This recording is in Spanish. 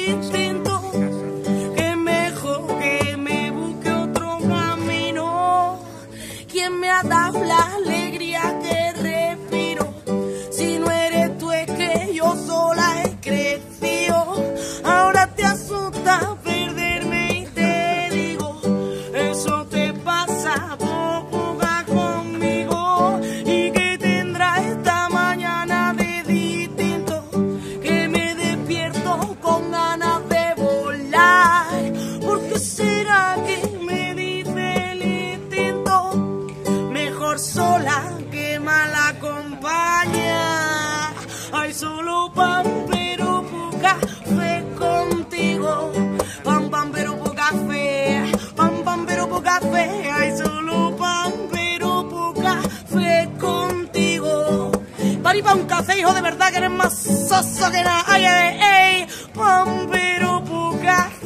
distinto, que mejor que me busque otro camino. ¿Quién me ha dado la alegría que respiro? Si no eres tú es que yo sola he crecido. Ahora te asusta perderme y te digo, eso te pasa por jugar conmigo. ¿Y que tendrá esta mañana de distinto? Que me despierto con ganas de volar. ¿Por qué será que me dice el instinto? Mejor sola que mal acompaña. Hay solo pan pero poca fe contigo. Pan pero poca fe. Pan pero poca fe. Hay solo pan pero poca fe contigo. Pari pa' un café, hijo, de verdad que eres más soso que nada. Ay, ay, ay. Pan pero poca